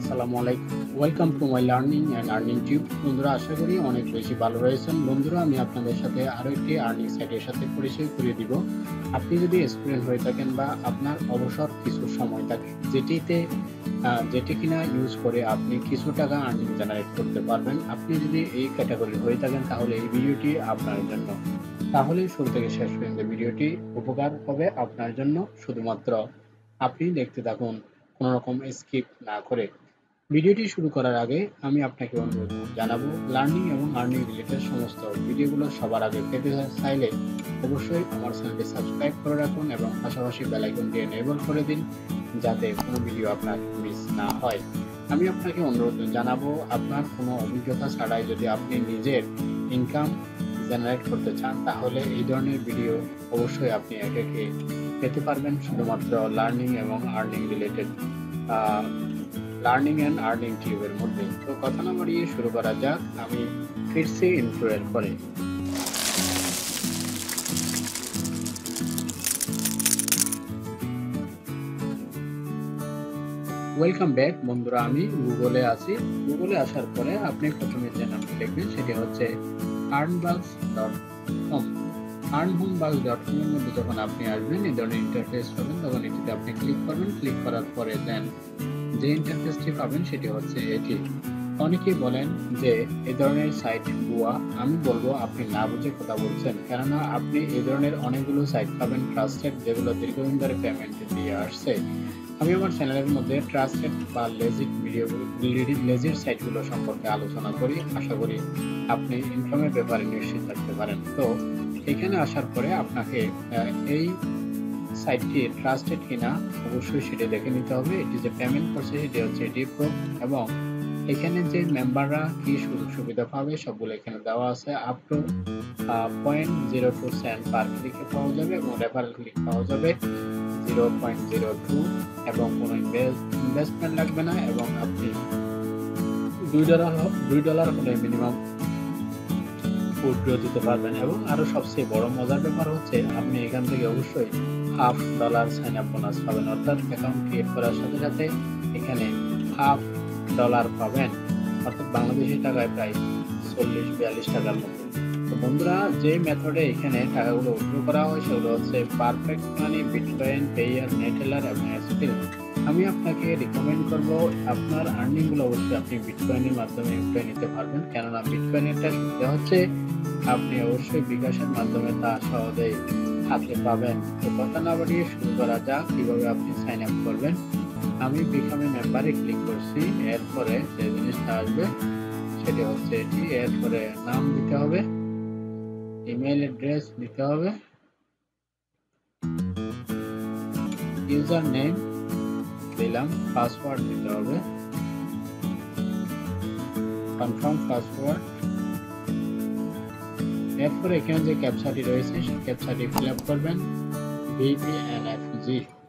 আসসালামু আলাইকুম। Welcome to my learning and earning tube. বন্ধুরা, আশা করি অনেক বেশি ভালো রয়েছেন। বন্ধুরা, আমি আপনাদের সাথে আরও একটি আর্নিং সাইটের সাথে পরিচয় করিয়ে দিব। আপনি যদি স্টুডেন্ট হয়ে থাকেন বা আপনার অবসর কিছু সময় থাকে যেটি কিনা ইউজ করে আপনি কিছু টাকা আর্নিং জেনারেট করতে পারবেন, আপনি যদি এই ক্যাটাগরির হয়ে থাকেন তাহলে এই ভিডিওটি আপনার জন্য। তাহলে শুরু থেকে শেষ পর্যন্ত ভিডিওটি উপকার হবে আপনার জন্য। শুধুমাত্র আপনি দেখতে থাকুন, কোনো রকম স্কিপ না করে। ভিডিওটি শুরু করার আগে আমি আপনাকে অনুরোধ জানাবো, লার্নিং এবং আর্নিং রিলেটেড সমস্ত ভিডিওগুলো সবার আগে পেতে চাইলে অবশ্যই আমার চ্যানেলটি সাবস্ক্রাইব করে রাখুন এবং পাশাপাশি বেল আইকনটি এনেবল করে দিন, যাতে কোনো ভিডিও আপনার মিস না হয়। আমি আপনাকে অনুরোধ জানাবো, আপনার কোনো অভিজ্ঞতা ছাড়াই যদি আপনি নিজের ইনকাম জেনারেট করতে চান তাহলে এই ধরনের ভিডিও অবশ্যই আপনি একে পেতে পারবেন, শুধুমাত্র লার্নিং এবং earning related learning and earning টিউবের মধ্যে। তো কথা না বাড়িয়ে শুরু করা যাক। আমি ফিরছি ইন্ট্রোয়ের পরে। ওয়েলকাম ব্যাক বন্ধুরা, আমি গুগলে আছি। গুগলে আসার পরে আপনি প্রথমে যে নামটি লিখবেন সেটি হচ্ছে earnbugs.com। earnhomebugs.com এর মধ্যে যখন আপনি আসবেন, এই ধরনের ইন্টারফেস পাবেন, তখন এটিতে আপনি ক্লিক করবেন। ক্লিক করার পরে দেন যে ইন্টারফেসটি পাবেন সেটি হচ্ছে এটি। অনেকেই বলেন যে এই ধরনের সাইট ভুয়া। আমি বলবো আপনি না বুঝে কথা বলছেন, কেননা আপনি এই ধরনের অনেকগুলো সাইট পাবেন ট্রাস্টেড, যেগুলো দীর্ঘদিন ধরে পেমেন্ট দিয়ে আসছে। আমি আমার চ্যানেলের মধ্যে ট্রাস্টেড বা লেজির সাইটগুলো সম্পর্কে আলোচনা করি। আশা করি আপনি ইনকামের ব্যাপারে নিশ্চিত থাকতে পারেন। তো এখানে আসার পরে আপনাকে এই সাইটটি ট্রাস্টেড কিনা অবশ্যই সেটা দেখে নিতে হবে। এটি যে পেমেন্ট করছে সেটি হচ্ছে এটি প্রুফ, এবং এখানে যে মেম্বাররা কি সুযোগ সুবিধা পাবে সবগুলো এখানে দেওয়া আছে। আপ টু 0.02 সেন্ট পার ক্লিকে পাওয়া যাবে এবং রেফারেল ক্লিক পাওয়া যাবে 0.02, এবং কোনো ইনভেস্টমেন্ট লাগবে না, এবং আপনি $2 হলে মিনিমাম উইথড্র দিতে পারবেন। এবং আরো সবচেয়ে বড় মজার ব্যাপার হচ্ছে আপনি এখান থেকে অবশ্যই $1/2 সাইন আপ বোনাস পাবেন, অর্থাৎ অ্যাকাউন্ট ক্রিয়েট করার সাথে সাথে এখানে $1/2 পাবেন, অর্থাৎ বাংলাদেশি টাকায় প্রায় 40-42 টাকার মতো। তো বন্ধুরা, যে মেথডে এখানে টাকাগুলো উইথড্র করা হয় সেগুলো হচ্ছে perfect money, bitcoin, Payeer, Neteller এবং এসপিল। আমি আপনাকে রিকমেন্ড করব আপনার আর্নিংগুলো অবশ্যই আপনি বিটকয়েনের মাধ্যমে উঠে নিতে পারবেন, কেননা বিটকয়েনেরটা সুবিধা হচ্ছে আপনি অবশ্যই বিকাশের মাধ্যমে তা সহজেই হাতে পাবেন। তো কথা না বাড়িয়ে শুরু করা যাক কিভাবে আপনি সাইন আপ করবেন। আমি বিকামে মেম্বারে ক্লিক করছি। এরপরে যে জিনিসটা আসবে সেটি হচ্ছে এটি। এরপরে নাম দিতে হবে, ইমেল অ্যাড্রেস দিতে হবে, ইউজার নেম দিলাম, পাসওয়ার্ড দিতে হবে, কনফার্ম পাসওয়ার্ড। এরপরে এখানে যে ক্যাপচাটি রয়েছে সেই ক্যাপচাটি ফিল আপ করবেন, VBNFG।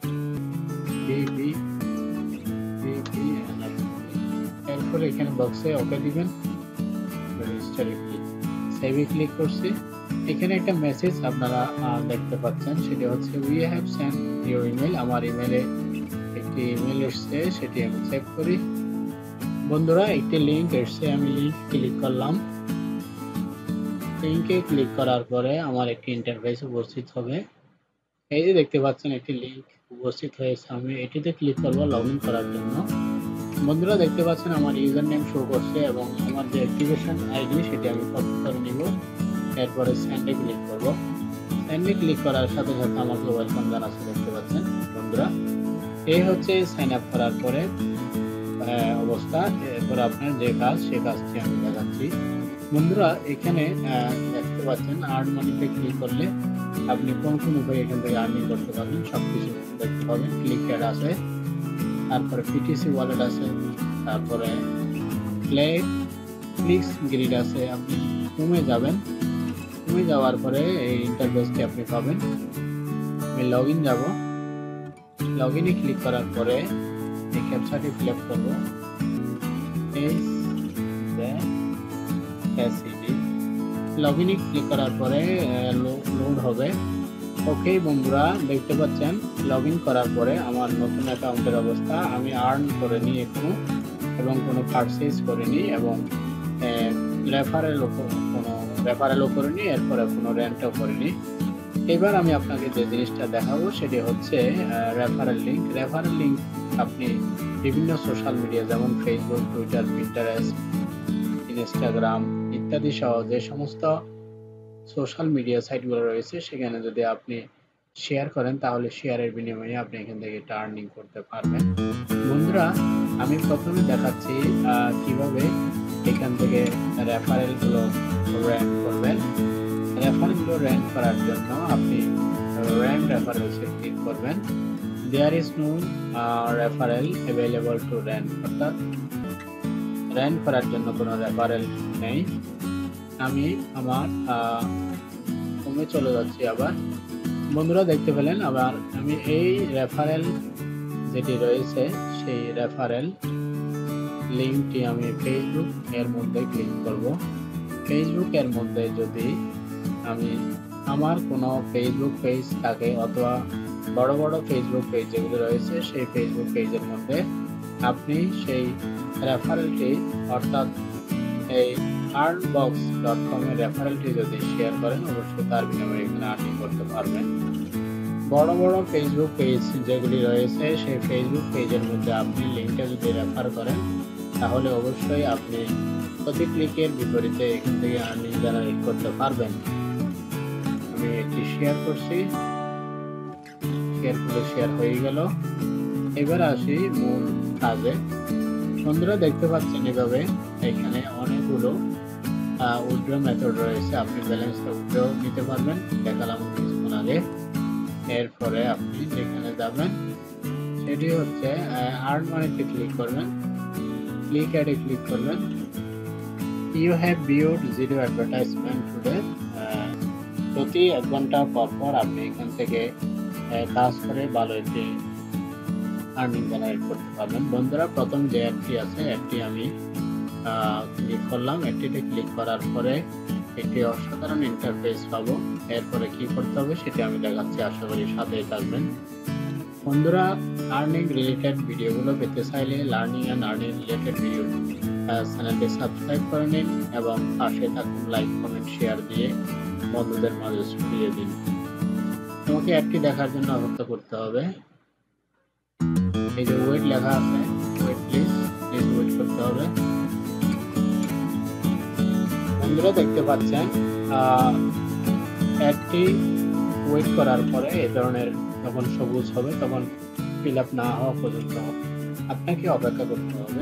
এরপরে এখানে বক্সে ওকে দিবেন, রেজিস্টারে সেভে ক্লিক করছি। এখানে একটা মেসেজ আপনারা দেখতে পাচ্ছেন, সেটি হচ্ছে we have send your email. আমার ইমেলে একটি ইমেল এসছে, সেটি আমি চেক করি। বন্ধুরা, একটি লিঙ্ক এসছে, আমি লিঙ্ক ক্লিক করলাম। লিঙ্কে ক্লিক করার পরে আমার একটি ইন্টারফেস উপস্থিত হবে। এই যে দেখতে পাচ্ছেন একটি লিঙ্ক উপস্থিত হয়েছে, আমি এটিতে ক্লিক করব লগ ইন করার জন্য। বন্ধুরা, দেখতে পাচ্ছেন আমার ইউজার নেম শো করছে এবং আমার যে অ্যাক্টিভেশন আইডি সেটি আমি কপি করে নিব। এরপরে সেন্ডে ক্লিক করব। সেন্ডে ক্লিক করার সাথে সাথে আমাকে ওয়েলকাম জানাচ্ছে, দেখতে পাচ্ছেন বন্ধুরা। এই হচ্ছে সাইন আপ করার পরে অবস্থা। এরপর আপনার যে কাজ সেই কাজটি আমি দেখাচ্ছি। বন্ধুরা, এখানে দেখতে পাচ্ছেন আর্ন মানিতে ক্লিক করলে আপনি কোন উপায়ে এখান থেকে আর্নিং করতে পারবেন সবকিছু দেখতে পাবেন। ক্লিক অ্যাড আছে, তারপরে পিটিসি ওয়ালেট আছে, তারপরে ক্লিক্স গ্রিড আছে। আপনি কমে যাবেন, কমে যাওয়ার পরে এই ইন্টারফেসটি আপনি পাবেন। আমি লগ ইন যাব। লগ ইনে ক্লিক করার পরে এই ক্যাপচাটি ফিল আপ করবো, লগ ইনে ক্লিক করার পরে লোড হবে। ওকে বন্ধুরা, দেখতে পাচ্ছেন লগ ইন করার পরে আমার নতুন অ্যাকাউন্টের অবস্থা। আমি আর্ন করে নিই এখনো, এবং কোনো পারচেজ করিনি এবং রেফারেলও করিনি, এরপরে কোনো রেন্টও করিনি। এবার আমি আপনাকে যে জিনিসটা দেখাবো সেটি হচ্ছে রেফারেল লিঙ্ক। রেফারেল লিঙ্ক আপনি বিভিন্ন সোশ্যাল মিডিয়া যেমন ফেসবুক, টুইটার, পিন্টারেস্ট, ইনস্টাগ্রাম ইত্যাদি সহ যে সমস্ত সোশ্যাল মিডিয়া সাইটগুলো রয়েছে সেখানে যদি আপনি শেয়ার করেন তাহলে শেয়ারের বিনিময়ে আপনি এখান থেকে একটা আর্নিং করতে পারবেন। বন্ধুরা, আমি প্রথমে দেখাচ্ছি কিভাবে এখান থেকে রেফারেলগুলো র্যাঙ্ক করবেন। রেফারেলগুলো র্যাঙ্ক করার জন্য আপনি র্যাঙ্ক রেফারেলসে ক্লিক করবেন। There is no referral available to rank, অর্থাৎ র্যাঙ্ক করার জন্য কোনো রেফারেল নেই। আমি আমার হোমে চলে যাচ্ছি আবার। বন্ধুরা দেখতে পেলেন আবার আমি এই রেফারেল যেটি রয়েছে সেই রেফারেল লিঙ্কটি আমি ফেসবুক এর মধ্যে ক্লিক করব। ফেসবুক এর মধ্যে যদি আমি আমার কোনো ফেসবুক পেজ থাকে অথবা বড় বড় ফেসবুক পেজ যেগুলো রয়েছে সেই ফেসবুক পেজের মধ্যে আপনি সেই রেফারেলটি অর্থাৎ এই earnbox.com এর রেফারেলটি যদি শেয়ার করেন অবশ্যই তার বিনিময়ে এখানে আর্নিং করতে পারবেন। বড় বড় ফেসবুক পেজ যেগুলি রয়েছে সেই ফেসবুক পেজের মধ্যে আপনি লিঙ্কটা যদি রেফার করেন তাহলে অবশ্যই আপনি প্রতি ক্লিকের বিপরীতে এখান থেকে আর্নিং জেনারেট করতে পারবেন। আমি এটি শেয়ার করছি, শেয়ার হয়ে গেল। এবার আসি মূল কাজে। বন্ধুরা দেখতে পাচ্ছেন এভাবে এখানে অনেকগুলো উইথড্র মেথড রয়েছে। আপনি ব্যালেন্সটা উইথড্র নিতে পারবেন, দেখালাম কিছুক্ষণ আগে। এরপরে আপনি যেখানে যাবেন সেটি হচ্ছে আর্ন মানিতে ক্লিক করবেন, ক্লিক অ্যাডে ক্লিক করবেন। You have viewed 0 advertisement today. প্রতি 1 ঘন্টা পর পর আপনি এখান থেকে কাজ করে ভালো একটি আর্নিং জেনারেট করতে পারবেন। বন্ধুরা প্রথম যে অ্যাডটি আছে অ্যাডটি আমি ক্লিক করলাম। অ্যাডটিতে ক্লিক করার পরে একটি অসাধারণ ইন্টারফেস পাবো। এরপরে কি করতে হবে সেটি আমি দেখাচ্ছি, আশা করি সাথেই থাকবেন। বন্ধুরা আর্নিং রিলেটেড ভিডিওগুলো পেতে চাইলে learning and earning related video চ্যানেলটি সাবস্ক্রাইব করে নিন এবং পাশে থাকুন লাইক, কমেন্ট, শেয়ার দিয়ে বন্ধুদের মাঝে ছড়িয়ে দিন। তোমাকে অ্যাডটি দেখার জন্য অপেক্ষা করতে হবে। এই যে ওয়েট লেখা আছে, ওয়েট প্লিজ ওয়েট করতে হবে। বন্ধুরা দেখতে পাচ্ছেন অ্যাডটি ওয়েট করার পরে এই ধরনের যখন সবুজ হবে তখন ফিল আপ না হওয়া পর্যন্ত আপনাকে অপেক্ষা করতে হবে।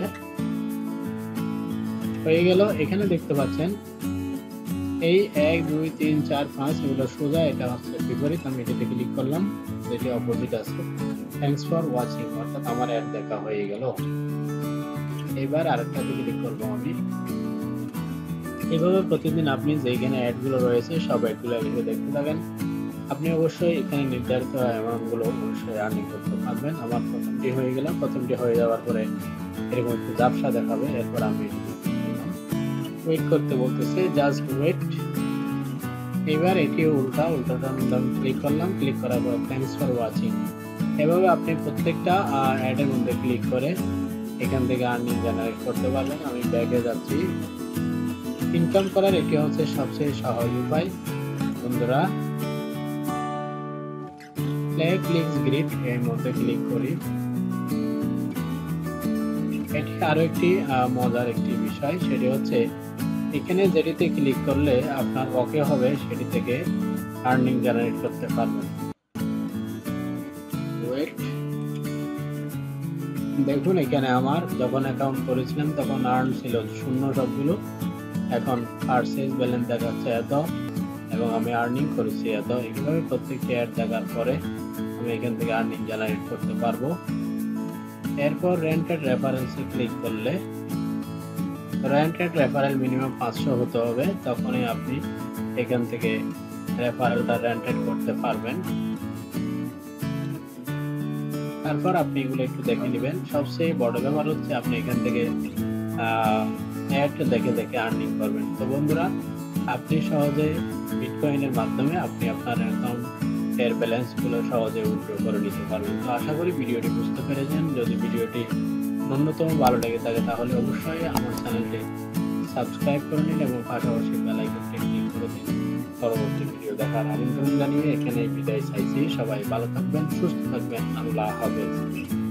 হয়ে গেল। এখানে দেখতে পাচ্ছেন এই 1 2 3 4 5 এগুলো সোজা, এটা হচ্ছে বিপরীত। আমি এটাতে ক্লিক করলাম, যেটি অপোজিট আছে। থ্যাঙ্কস ফর ওয়াচিং, অর্থাৎ আমার অ্যাড দেখা হয়ে গেল। এবার আরেকটাতে ক্লিক করবো আমি। এভাবে প্রতিদিন আপনি যেখানে অ্যাডগুলো রয়েছে সব অ্যাডগুলো এভাবে দেখতে থাকেন। আপনি অবশ্যই এখানে নির্ধারিত অ্যামাউন্টগুলো অবশ্যই আর্নিং করতে পারবেন। আমার প্রথমটি হয়ে গেল। প্রথমটি হয়ে যাওয়ার পরে এরকম একটু ঝাপসা দেখাবে। এরপর আমি ওয়েট করতে বলতেছে, জাস্ট ওয়েট। এবার এটি উল্টাটা আমি ক্লিক করলাম। ক্লিক করার পর থ্যাঙ্কস ফর ওয়াচিং। এভাবে আপনি প্রত্যেকটা অ্যাডের মধ্যে ক্লিক করে এখান থেকে আর্নিং জেনারেট করতে পারবেন। আমি ব্যাকে যাচ্ছি। ইনকাম করার এটি হচ্ছে সবচেয়ে সহজ উপায়। বন্ধুরা প্লে ক্লিকস গ্রিড এর মধ্যে ক্লিক করি। এটি আরো একটি মজার একটি বিষয়, সেটি হচ্ছে এখানে যেটিতে ক্লিক করলে আপনার ওকে হবে সেটি থেকে আর্নিং জেনারেট করতে পারবেন। ওয়েট, দেখুন এখানে আমার যখন অ্যাকাউন্ট করেছিলাম তখন আর্ন ছিল 0 সবগুলো। এখন পারচেজ ব্যালেন্স দেখাচ্ছে এত এবং আমি আর্নিং করেছি এত। এইভাবে প্রত্যেকটি অ্যাড দেখার পরে আমি এখান থেকে আর্নিং জেনারেট করতে পারবো। এরপর রেন্টেড রেফারেন্সে ক্লিক করলে রেন্টেড রেফারেল মিনিমাম 500 হতে হবে, তখনই আপনি এখান থেকে রেফারেলটা রেন্টেড করতে পারবেন। তারপর আপনি এগুলো একটু দেখে নেবেন। সবচেয়ে বড় ব্যাপার হচ্ছে আপনি এখান থেকে অ্যাড দেখে দেখে আর্নিং করবেন। তো বন্ধুরা আপনি সহজে বিটকয়েনের মাধ্যমে আপনি আপনার অ্যাকাউন্টের ব্যালেন্সগুলো সহজে উইথড্র করে নিতে পারবেন। তো আশা করি ভিডিওটি বুঝতে পেরেছেন। যদি ভিডিওটি ন্যূনতম ভালো লেগে থাকে তাহলে অবশ্যই আমার চ্যানেলটি সাবস্ক্রাইব করে নিন এবং পাশাপাশি বেল আইকনটি ক্লিক করে দিন। পরবর্তী ভিডিও দেখার আমন্ত্রণ জানিয়ে এখানেই বিদায় চাইছি। সবাই ভালো থাকবেন, সুস্থ থাকবেন। আল্লাহ হাফেজ।